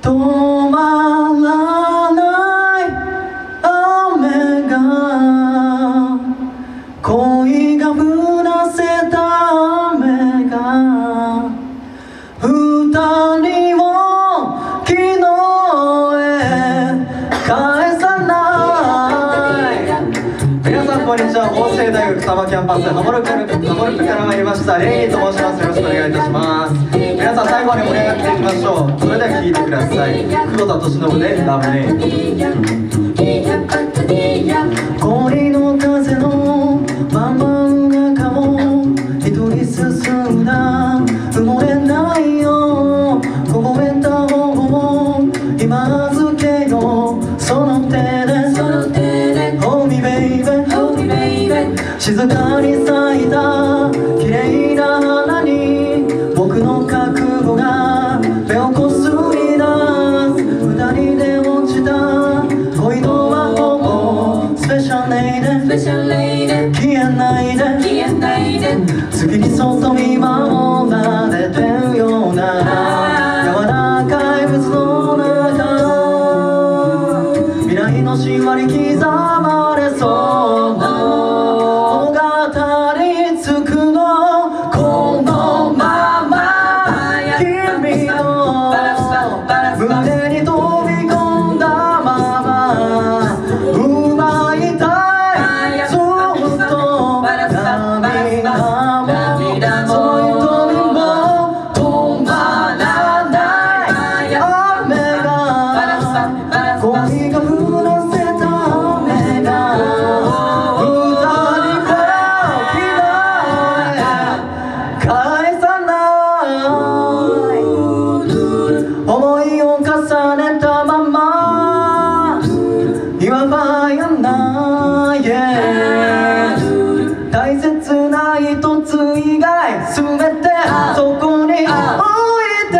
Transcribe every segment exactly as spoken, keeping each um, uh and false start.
止まらない雨が恋が降らせた雨が二人を昨日へ返さない。皆さんこんにちは。法政大学多摩キャンパスハモルクハモルクから参りましたレイニーと申します。よろしくお願いいたします。皆さん最後まで盛り上がっていきましょう。それでは聴いてください。久保田利伸でラブレイン。氷の風のまま中を一人進んだ。埋もれないよ凍えた方を今預けよう。その手で Hold me baby 静かに咲いた綺麗な花に僕の覚悟が目をこすり出す。二人で落ちた恋の魔法スペシャルレイデ消えないで月にそっと見守られてるような柔らかい水の中未来の神話に刻まれそうな物語作ろう。このまま君の胸に飛び込んだまま奪いたいずっと涙もその瞳も止まらない雨が恋が降らせた雨が二人を昨日へ返さない思いを重ねたまま岩場やない、yeah、大切な一つ以外全てそこに置いて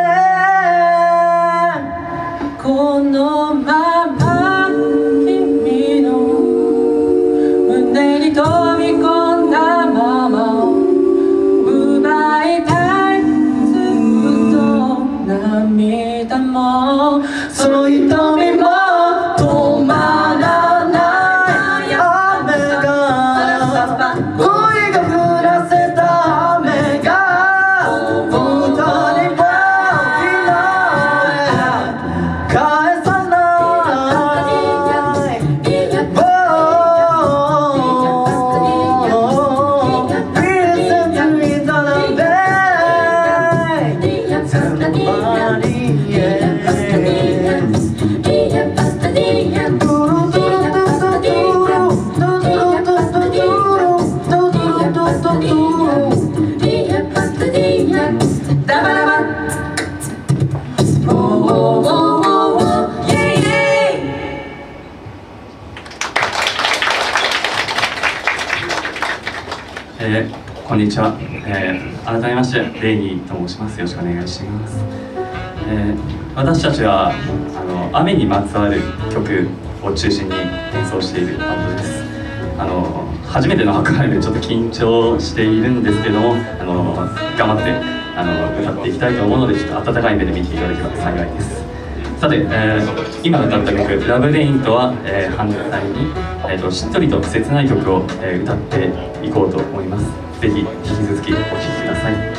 このまま君の胸に飛び込んだまま奪いたいずっと涙もその瞳も止まらない雨が恋が降らせた雨が二人を昨日へ返さない。 えー、こんにちは、えー、改めましてレイニーと申します。よろしくお願いします。えー、私たちはあの雨にまつわる曲を中心に演奏しているバンドです。あの初めての箱ライブでちょっと緊張しているんですけども、あの頑張ってあの歌っていきたいと思うので、ちょっと温かい目で見ていただければ幸いです。さて、えー、今歌った曲「ラブレイン」とは、えー、反対に、えー、としっとりと切ない曲を、えー、歌っていこうと思います。ぜひ引き続きお聴きください。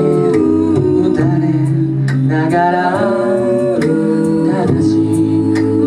ながら正しい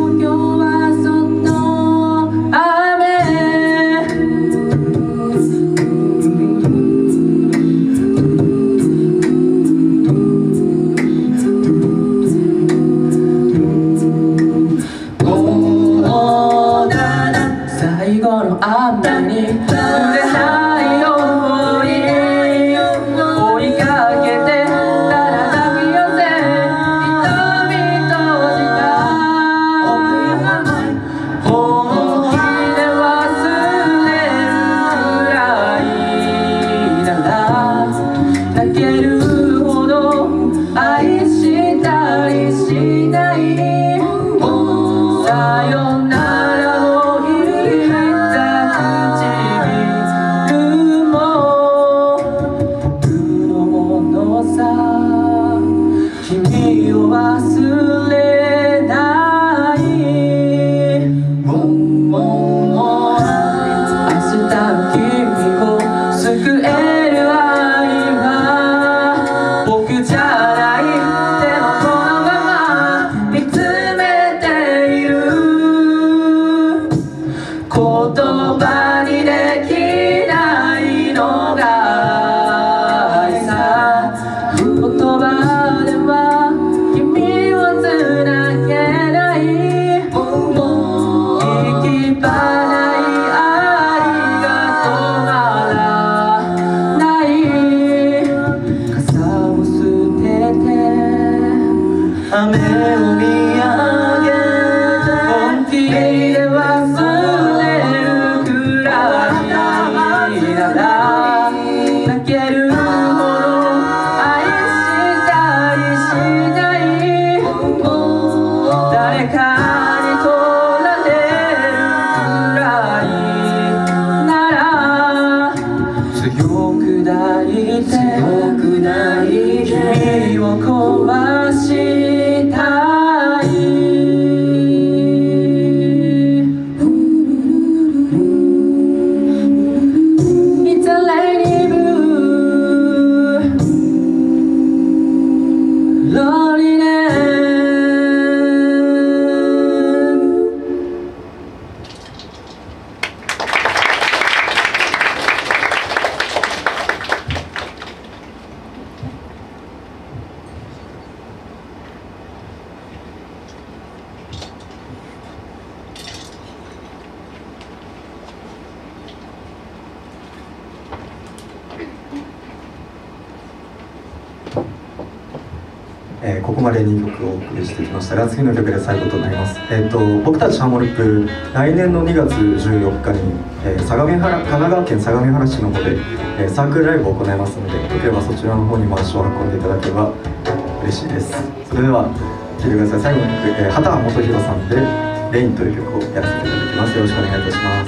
えー、ここまでにきょくをお送りしてきましたが、次の曲で最後となります。えー、と僕たちハモリップ、来年のにがつじゅうよっかに、えー、相模原神奈川県相模原市の方で、えー、サークルライブを行いますので、よければそちらの方にも足を運んでいただければ嬉しいです。それでは聴いてください。最後の曲、えー、畑元博さんで「レイン」という曲をやらせていただきます。よろしくお願いいたします。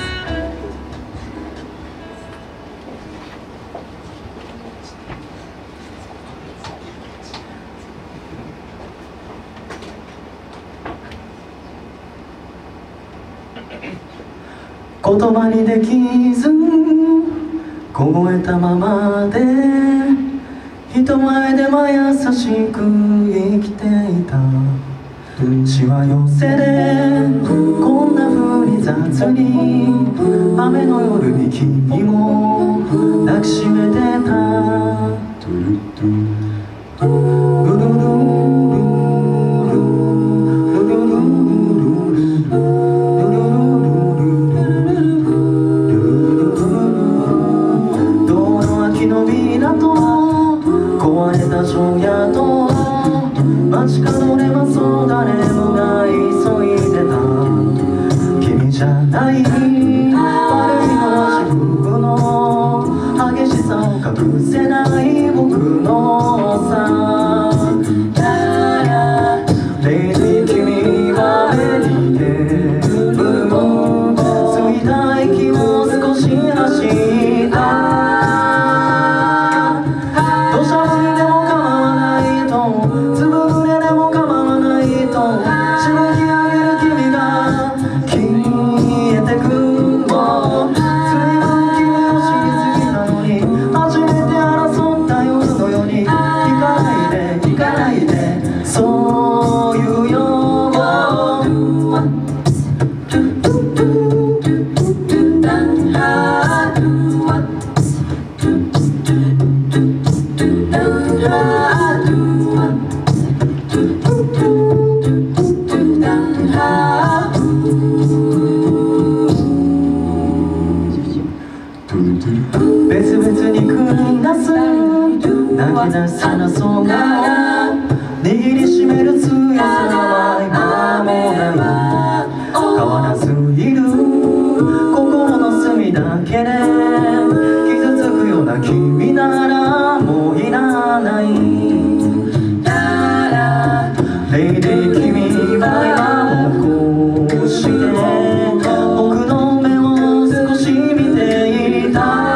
言葉にできず凍えたままで人前では優しく生きていた。しわ寄せでこんな風に雑に雨の夜に君も抱きしめてた。城やと街角ではそう誰もが急いでた。君じゃない悪いのは自分の激しさを隠せない僕のさ。レイジー君は目に出る吸いた息を少し走ったしぶき上げる君が消えてく別々に繰り出す泣き出すなそが握りしめる強さは今もない変わらずいる心の隅だけで傷つくような君ならもういらないレイデイ君は今もこうして僕の目を少し見ていた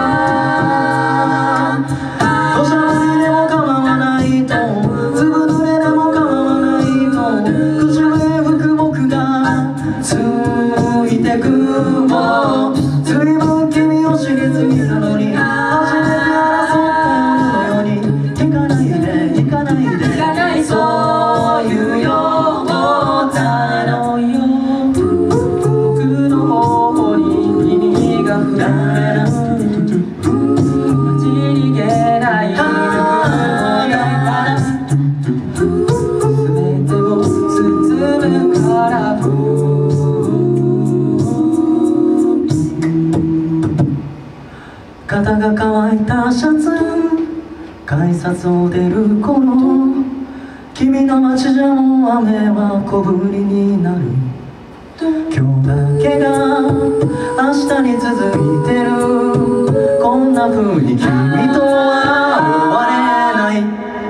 肩が乾いたシャツ改札を出る頃君の街じゃもう雨は小降りになる今日だけが明日に続いてるこんな風に君とは終われない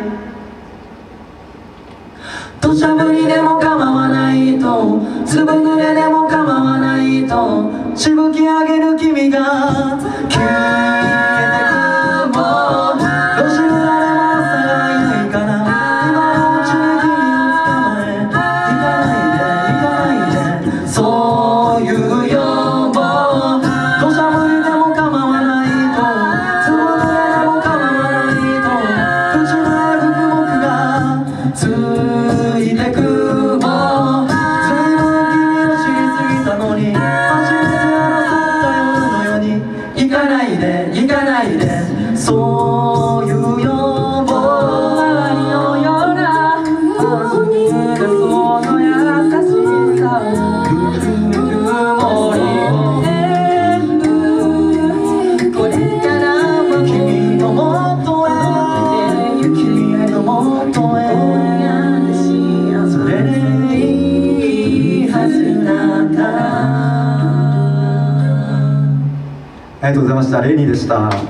土砂降りでも構わないと粒濡れでも構わないとしぶき上げる君が消えてくもう路地裏でも朝がいないから今のうちに君を捕まえ行かないで行かないでそういうよもう土砂降りでも構わないと粒濡れでも構わないと口笛吹く僕がついてくもう随分君を知りすぎたのに初めて行かないで行かないでそういうよもう周りのようなその優しさぬくもりを全部これからも君のもとへ君のもとへそれでいいはずだから。 ありがとうございました。レイニーでした。